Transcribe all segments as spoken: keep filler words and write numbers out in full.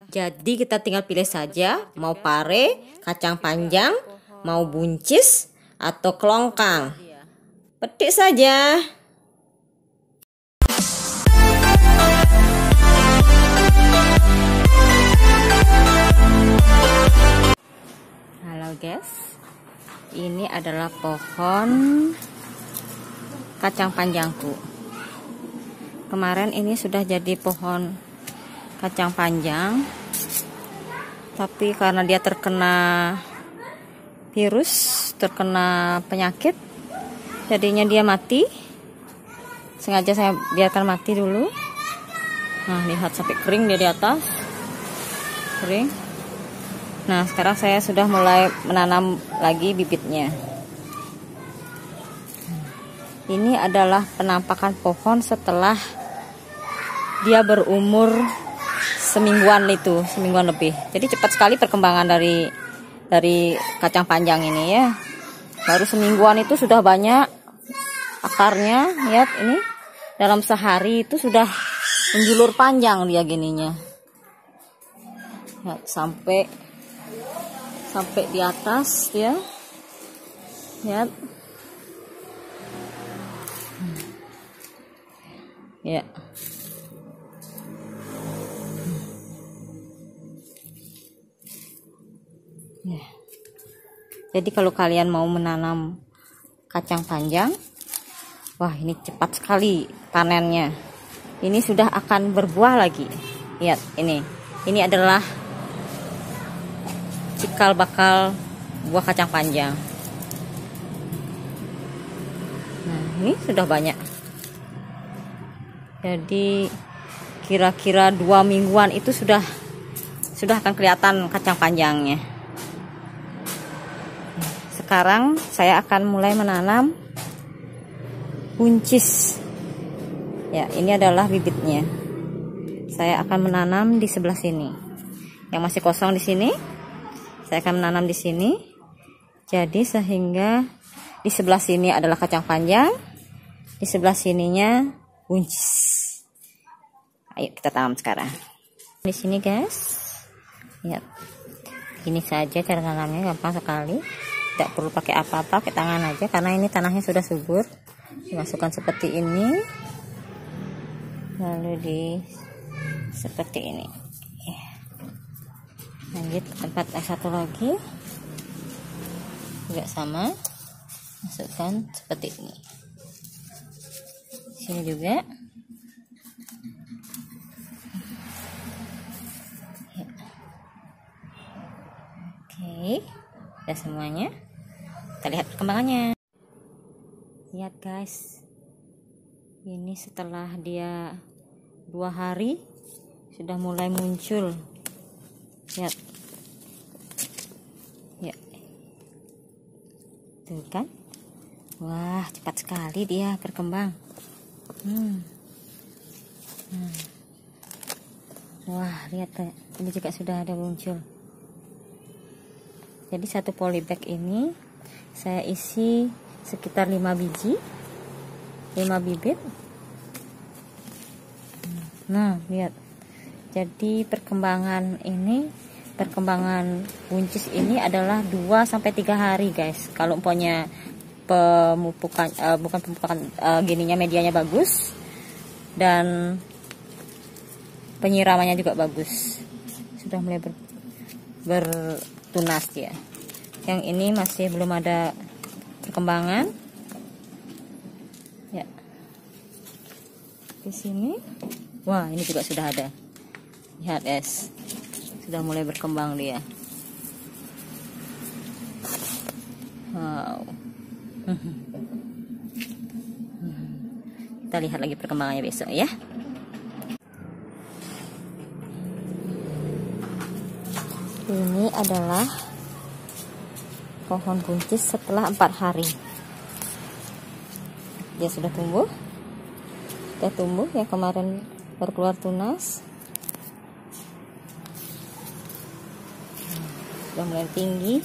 Jadi kita tinggal pilih saja mau pare, kacang panjang, mau buncis, atau kelongkang. Petik saja. Halo guys, ini adalah pohon kacang panjangku. Kemarin ini sudah jadi pohon kacang panjang, tapi karena dia terkena virus, terkena penyakit, jadinya dia mati. Sengaja saya biarkan mati dulu. Nah, lihat sampai kering dia di atas, kering. Nah, sekarang saya sudah mulai menanam lagi bibitnya. Ini adalah penampakan pohon setelah dia berumur semingguan itu, semingguan lebih. Jadi cepat sekali perkembangan dari dari kacang panjang ini ya. Baru semingguan itu sudah banyak akarnya. Lihat ini, dalam sehari itu sudah menjulur panjang dia gininya. Lihat, sampai sampai di atas ya. Lihat. Ya. Ya. Jadi kalau kalian mau menanam kacang panjang, wah ini cepat sekali panennya. Ini sudah akan berbuah lagi. Lihat ini. Ini adalah cikal bakal buah kacang panjang. Nah, ini sudah banyak. Jadi kira-kira dua mingguan itu sudah sudah akan kelihatan kacang panjangnya. Sekarang saya akan mulai menanam buncis. Ya, ini adalah bibitnya. Saya akan menanam di sebelah sini. Yang masih kosong di sini, saya akan menanam di sini. Jadi sehingga di sebelah sini adalah kacang panjang, di sebelah sininya buncis. Ayo kita tanam sekarang. Di sini guys, lihat. Ini saja cara tanamnya, gampang sekali. Tidak perlu pakai apa-apa, pakai tangan aja karena ini tanahnya sudah subur. Dimasukkan seperti ini, lalu di seperti ini. Lanjut ke tempat yang satu lagi, juga sama, masukkan seperti ini. Sini juga. Ya. Oke, sudah semuanya. Kita lihat perkembangannya. Lihat guys, ini setelah dia dua hari sudah mulai muncul. Lihat, ya, tuh kan, wah cepat sekali dia berkembang. Hmm. Hmm. Wah lihat, ini juga sudah ada muncul. Jadi satu polybag ini saya isi sekitar lima biji, lima bibit. Nah lihat, jadi perkembangan ini, perkembangan buncis ini adalah dua sampai tiga hari guys. Kalau umpamanya pemupukan, uh, bukan pemupukan, uh, gininya medianya bagus dan penyiramannya juga bagus, sudah mulai ber, bertunas ya. Yang ini masih belum ada perkembangan ya. Di sini, wah ini juga sudah ada. Lihat guys, sudah mulai berkembang dia. Wow. Kita lihat lagi perkembangannya besok ya. Ini adalah pohon buncis setelah empat hari. Dia sudah tumbuh, sudah tumbuh. Yang kemarin baru keluar tunas, sudah mulai tinggi.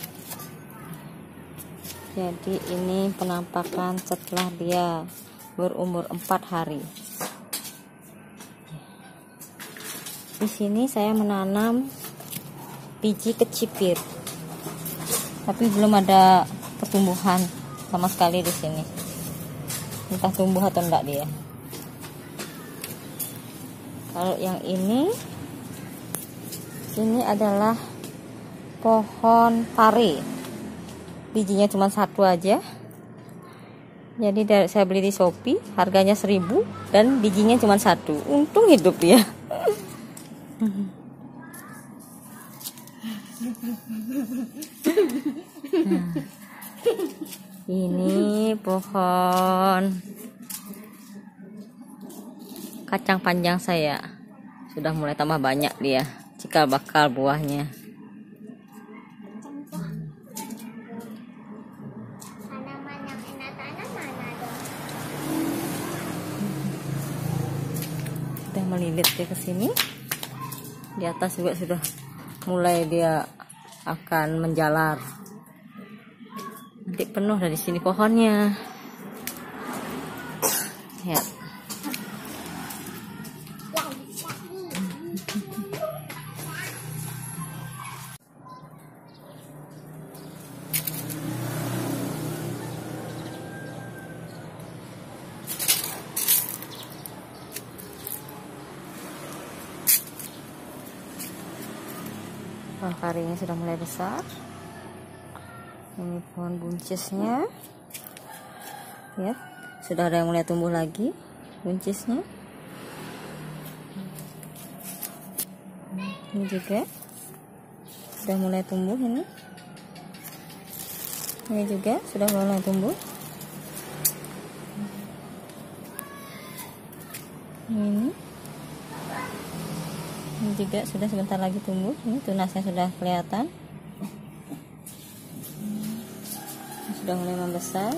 Jadi ini penampakan setelah dia berumur empat hari. Di sini saya menanam biji kecipir, tapi belum ada pertumbuhan sama sekali di sini. Entah tumbuh atau enggak dia. Kalau yang ini, ini adalah pohon pare. Bijinya cuma satu aja. Jadi dari, saya beli di Shopee, harganya seribu dan bijinya cuma satu. Untung hidup ya. Nah, ini pohon kacang panjang saya sudah mulai tambah banyak dia, cikal bakal buahnya. Sudah melilit dia ke sini. Di atas juga sudah mulai dia akan menjalar. Nanti penuh dari sini pohonnya. Ya. Pohon parinya sudah mulai besar. Ini pohon buncisnya, ya, sudah ada yang mulai tumbuh lagi buncisnya. Ini juga sudah mulai tumbuh ini. Ini juga sudah mulai tumbuh. Ini. Ini juga sudah sebentar lagi tumbuh. Ini tunasnya sudah kelihatan, sudah mulai membesar.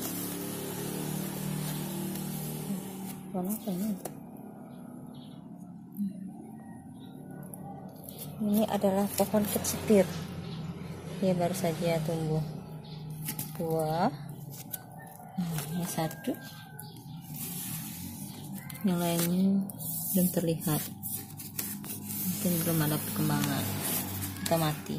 Pohon apa ini? Ini adalah pohon kecipir. Dia baru saja tumbuh buah. Ini satu, yang lainnya belum terlihat. Mungkin belum ada perkembangan atau mati.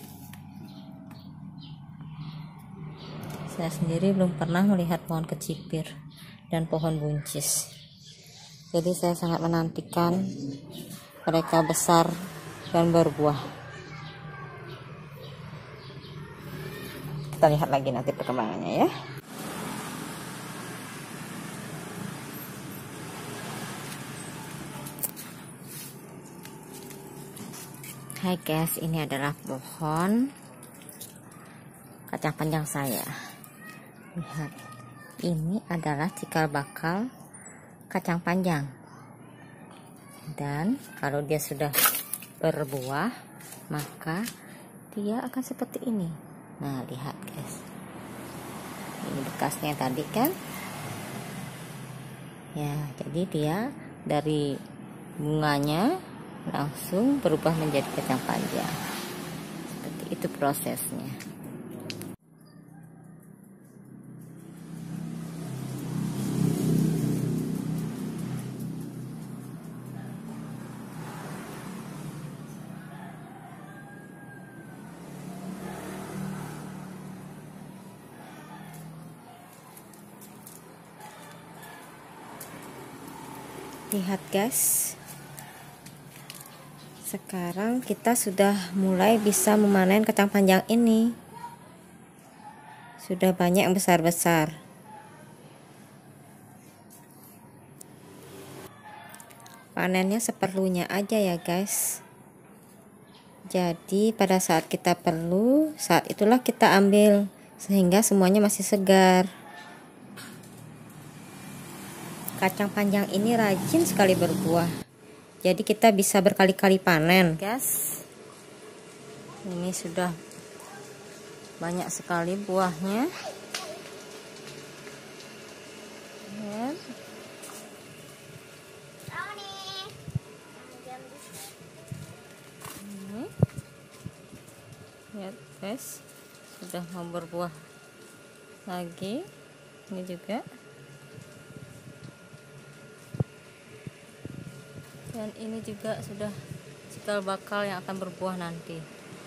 Saya sendiri belum pernah melihat pohon kecipir dan pohon buncis. Jadi saya sangat menantikan mereka besar dan berbuah. Kita lihat lagi nanti perkembangannya ya. Hai guys, ini adalah pohon kacang panjang saya. Lihat, ini adalah cikal bakal kacang panjang. Dan kalau dia sudah berbuah, maka dia akan seperti ini. Nah, lihat guys. Ini bekasnya tadi kan. Ya, jadi dia dari bunganya langsung berubah menjadi kacang panjang. Seperti itu prosesnya. Lihat guys, sekarang kita sudah mulai bisa memanen kacang panjang ini. Sudah banyak yang besar-besar. Panennya seperlunya aja ya guys. Jadi pada saat kita perlu, saat itulah kita ambil, sehingga semuanya masih segar. Kacang panjang ini rajin sekali berbuah. Jadi kita bisa berkali-kali panen, guys. Ini sudah banyak sekali buahnya. Ya. Ini. Lihat guys, sudah mau berbuah lagi. Ini juga. Dan ini juga sudah cikal bakal yang akan berbuah nanti.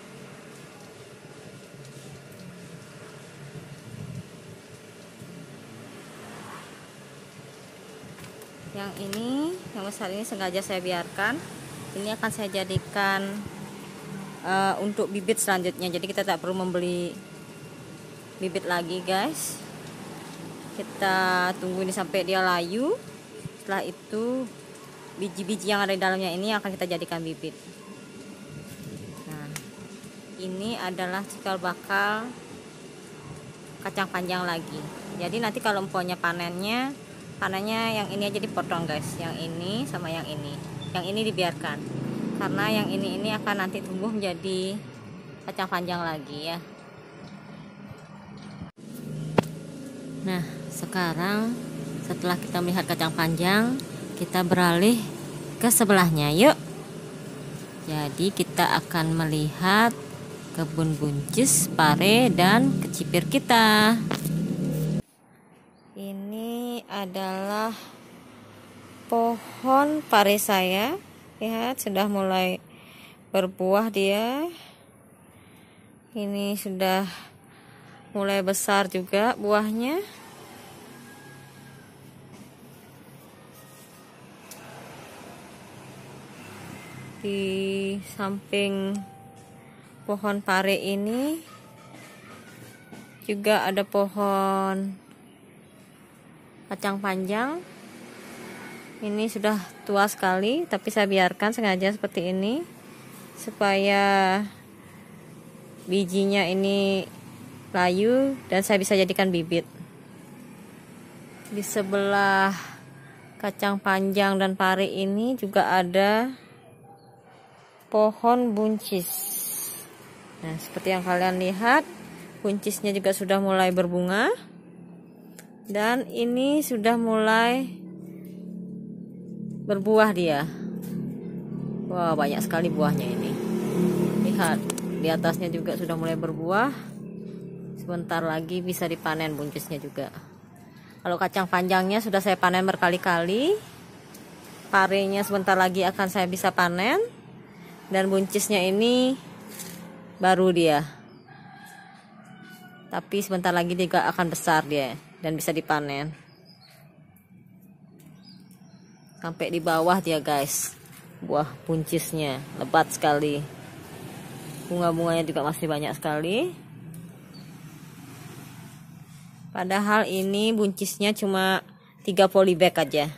Yang ini, yang besar ini sengaja saya biarkan. Ini akan saya jadikan uh, untuk bibit selanjutnya. Jadi kita tak perlu membeli bibit lagi, guys. Kita tunggu ini sampai dia layu. Setelah itu biji-biji yang ada di dalamnya ini akan kita jadikan bibit. Nah, ini adalah cikal bakal kacang panjang lagi. Jadi nanti kalau empoknya panennya, panennya yang ini aja dipotong, guys. Yang ini sama yang ini. Yang ini dibiarkan. Karena yang ini ini akan nanti tumbuh menjadi kacang panjang lagi ya. Nah, sekarang setelah kita melihat kacang panjang, kita beralih ke sebelahnya, yuk. Jadi kita akan melihat kebun buncis, pare, dan kecipir kita. Ini adalah pohon pare saya. Lihat, sudah mulai berbuah dia. Ini sudah mulai besar juga buahnya. Di samping pohon pare ini juga ada pohon kacang panjang. Ini sudah tua sekali, tapi saya biarkan sengaja seperti ini supaya bijinya ini layu dan saya bisa jadikan bibit. Di sebelah kacang panjang dan pare ini juga ada pohon buncis. Nah, seperti yang kalian lihat, buncisnya juga sudah mulai berbunga. Dan ini sudah mulai berbuah dia. Wah, banyak sekali buahnya ini. Lihat, di atasnya juga sudah mulai berbuah. Sebentar lagi bisa dipanen buncisnya juga. Kalau kacang panjangnya sudah saya panen berkali-kali. Parenya sebentar lagi akan saya bisa panen. Dan buncisnya ini baru dia. Tapi sebentar lagi juga akan besar dia dan bisa dipanen. Sampai di bawah dia, guys. Buah buncisnya lebat sekali. Bunga-bunganya juga masih banyak sekali. Padahal ini buncisnya cuma tiga polybag aja.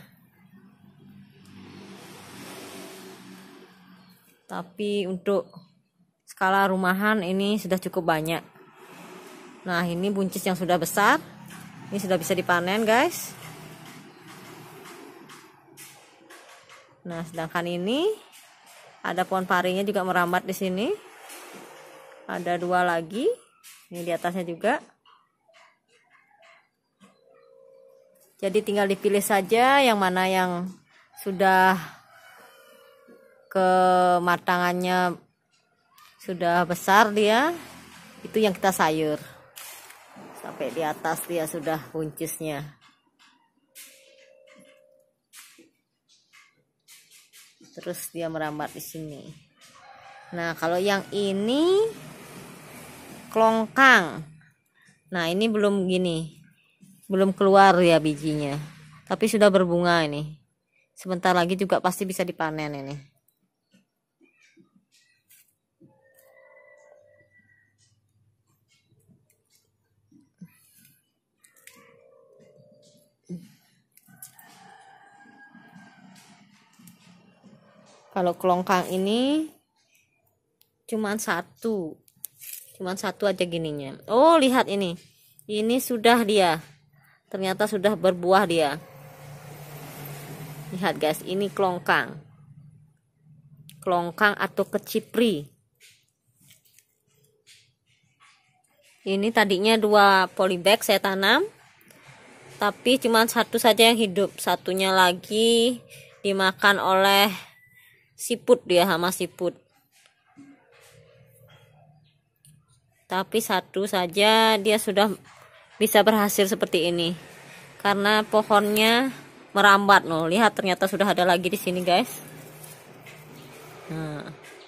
Tapi untuk skala rumahan ini sudah cukup banyak. Nah, ini buncis yang sudah besar. Ini sudah bisa dipanen, guys. Nah, sedangkan ini ada pohon parenya juga merambat di sini. Ada dua lagi. Ini di atasnya juga. Jadi tinggal dipilih saja yang mana yang sudah kematangannya sudah besar dia. Itu yang kita sayur. Sampai di atas dia sudah buncisnya. Terus dia merambat di sini. Nah, kalau yang ini kelongkang. Nah, ini belum gini. Belum keluar ya bijinya. Tapi sudah berbunga ini. Sebentar lagi juga pasti bisa dipanen ini. Kalau kelongkang ini cuman satu. Cuman satu aja gininya. Oh, lihat ini. Ini sudah dia. Ternyata sudah berbuah dia. Lihat, guys, ini kelongkang. Kelongkang atau kecipri. Ini tadinya dua polybag saya tanam. Tapi cuman satu saja yang hidup. Satunya lagi dimakan oleh siput dia, hama siput. Tapi satu saja dia sudah bisa berhasil seperti ini. Karena pohonnya merambat loh. Lihat, ternyata sudah ada lagi di sini, guys. Nah,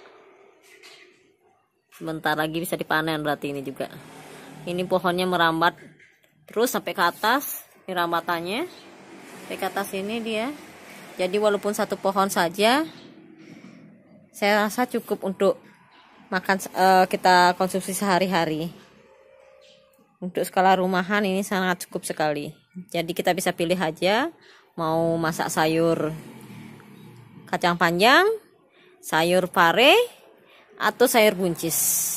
Sebentar lagi bisa dipanen berarti ini juga. Ini pohonnya merambat terus sampai ke atas. Ini rambatannya sampai ke atas ini dia. Jadi walaupun satu pohon saja, saya rasa cukup untuk makan uh, kita konsumsi sehari-hari. Untuk skala rumahan ini sangat cukup sekali. Jadi kita bisa pilih aja mau masak sayur kacang panjang, sayur pare, atau sayur buncis.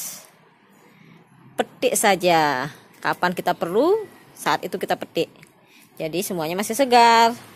Petik saja kapan kita perlu, saat itu kita petik. Jadi semuanya masih segar.